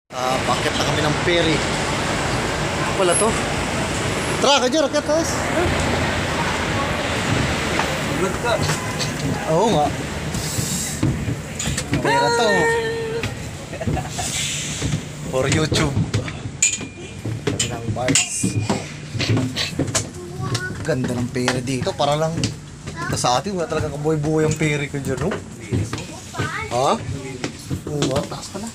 Bakit na kami ng ferry? Wala to. Tara ka dyan, raket tas. Good ka. Oo nga. Pera to. For YouTube. Kami ng bars. Ganda ng pera dito. Para lang sa atin, wala talaga kabuhay-buhay ang ferry ko dyan, no? Ha? Oo nga, taas pa na.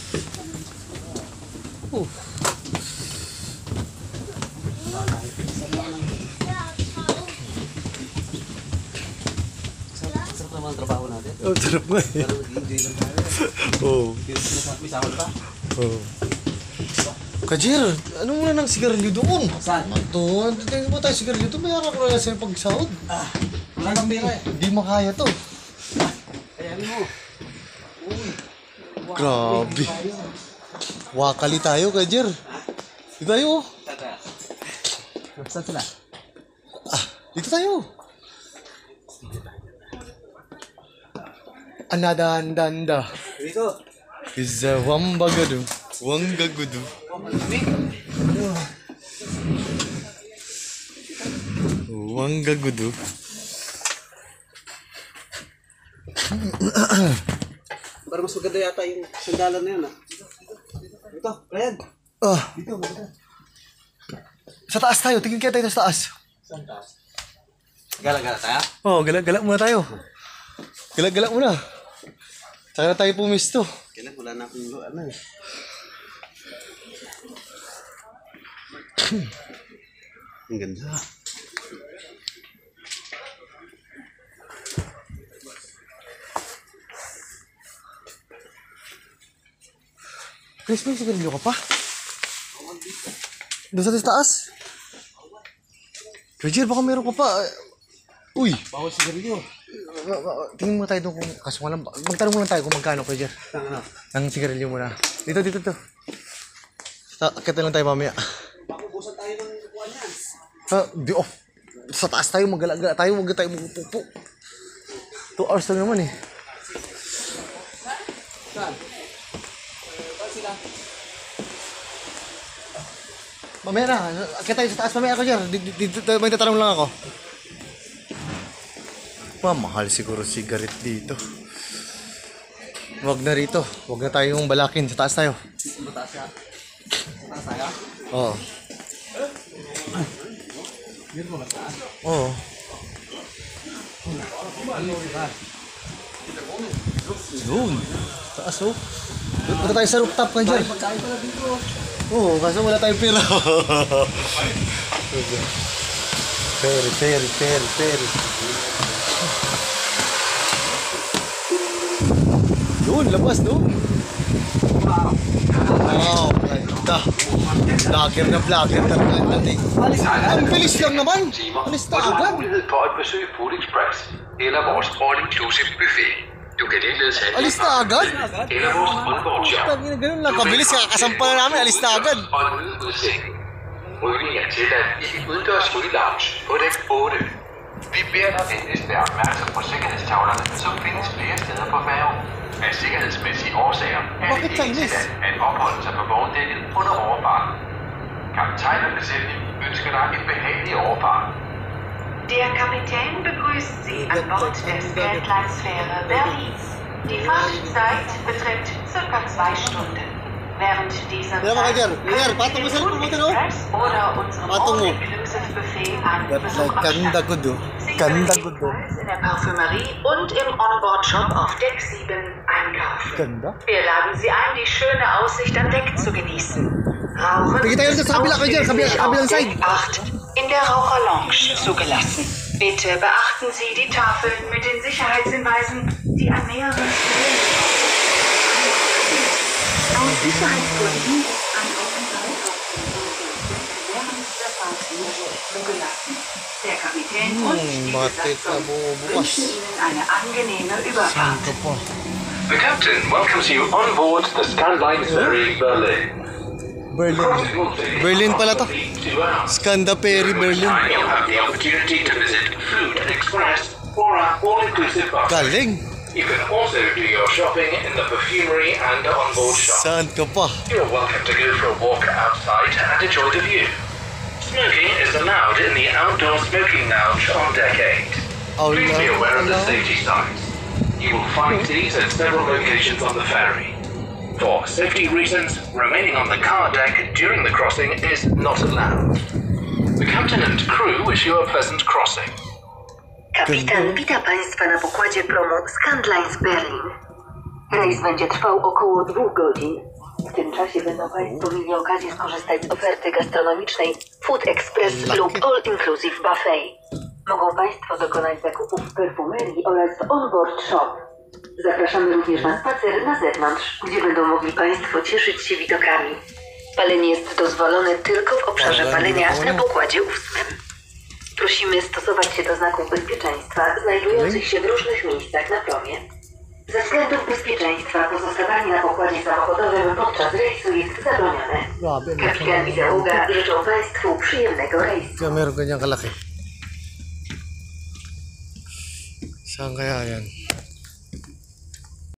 Sarap naman ang trabaho natin. Oh, sarap nga eh. Pero nag-enjoy lang tayo. Oo. May sahod pa? Oo. Kajir, ano muna ng sigarilyo doon? Saan? Ito, tingin mo tayo sigarilyo ito. Bayaran ko na sa'yo pagsahod. Wala kang pera eh. Hindi makaya to. Kaya mo. Uy. Grabe. Wakali tayo, Kajir. Dito tayo. Tata. Saan sila? Dito tayo. Anadandanda. Dito. Isa wambagado. Wanggagudu. Wanggagudu. Parang mas maganda yata yung sandalan na yun ah. Dito, Ryan. Dito, maganda. Sa taas tayo. Tingin kaya tayo sa taas. Saan taas? Gala-gala tayo? Oh, galak-galak muna tayo. Galak-galak muna. Saka na tayo pumisto. Kailan wala na akong ano eh. Ang ganda. Chris, may sigarilyo ka pa? Doon sa taas? Roger, baka meron ka pa. Uy! Bawal sigarilyo. Tingin muna tayo doon kung kaso nga lang. Magtanong muna tayo kung magkano, Roger. Ano? Nang sigarilyo muna. Dito. Akita lang tayo mamaya. Baka ubusan tayo ng kukuha niyan. Sa taas tayo, magala-gala tayo. Huwag tayo magpupo. 2 hours lang naman eh. Saan? Saan sila? Mamaya na. Akita tayo sa taas mamaya, Roger. Dito, may tatanong lang ako. Mahal siguro sigaret dito. Wag na rito. Wag na tayong balakin. Sa taas tayo. Mataas ka. Mataas tayo? Oo. Yun mo mataas. Oo. Doon. Taas oh. Doon punta tayo sa rooftop ka dyan. Pagkain pala dito. Oo, kaso wala tayong pera. Ferry. Doon, labas doon. Wow, ganda. Vlogger na vlogger talaga ang dating. Ang bilis lang naman. Alis na Og du har agad. mulighed for at besøge Food Express eller vores all-inclusive buffet. Du kan ligeledes handle Alis na agad? eller vores onboard shop. Tangina, ganun lang. Kabilis, kakasampa na namin. Alis na agad. Og en ududssætning. Rygning er tilladt i den udendørs rygelounge på dæk 8. Vi beder dig venligst være opmærksom på sikkerhedstavlerne, som findes flere steder på færgen. Af sikkerhedsmæssige årsager er det ikke tilladt at opholde sig på vogndækket under overfarten. Kaptajn og besætning ønsker dig en behagelig overfart. Der Kapitän begrüßt Sie an Bord der Skyline-Fähre Berlin. Die Fahrtzeit beträgt ca. 2 Stunden. Während dieser Ja, Zeit Roger, können patong mo Sie sa den likod mo, Food no? Express oder unserem Patong mo. All-Inclusive Buffet einen Besuch Ganda abstatten. ko do. Sie Ganda können ko do. ebenfalls in der Parfümerie und im Onboard-Shop auf Deck 7 einkaufen. Ganda. Wir laden Sie ein, die schöne Aussicht an Deck zu genießen. Rauchen Tingin tayo ist sa kabila, Roger, ausschließlich kabilang auf side. Deck 8 in der Raucherlounge zugelassen. Bitte beachten Sie die Tafeln mit den Sicherheitshinweisen, die an mehreren Stellen aus Sicherheitsgründen an Aufenthalt während der Fahrt nicht zugelassen. Der Kapitän und die Bakit ka Besatzung bubukas? wünschen Ihnen eine angenehme Überfahrt. Ito po. The captain welcomes you on board the Skyline Ferry Berlin. Berlin pala to. Skanda Ferry Berlin. You have the opportunity to visit Food Express or our all-inclusive bar. Galing. You can also do your shopping in the perfumery and onboard shop. Saan ka pa? You're welcome to go for a walk outside and enjoy the view. Smoking is allowed in the outdoor smoking lounge on deck 8. Oh, Please be no, aware of the no. safety signs. You will find these at several locations on the ferry. For safety reasons, remaining on the car deck during the crossing is not allowed. The captain and crew wish you a pleasant crossing. Kapitan wita Państwa na pokładzie promu Scandlines Berlin. Rejs będzie trwał około 2 godzin. W tym czasie będą Państwo mieli okazję skorzystać z oferty gastronomicznej Food Express lub All Inclusive Buffet. Mogą Państwo dokonać zakupów w perfumerii oraz w onboard shop. Zapraszamy również na spacer na zewnątrz, gdzie będą mogli Państwo cieszyć się widokami. Palenie jest dozwolone tylko w obszarze palenia na pokładzie 8. Prosimy stosować się do znaków bezpieczeństwa znajdujących się w różnych miejscach na promie. Ze względów bezpieczeństwa pozostawanie na pokładzie samochodowym podczas rejsu jest zabronione. Kapitan i załoga życzą Państwu przyjemnego rejsu. Kaya meron ganyang kalaki. Saan kaya yan?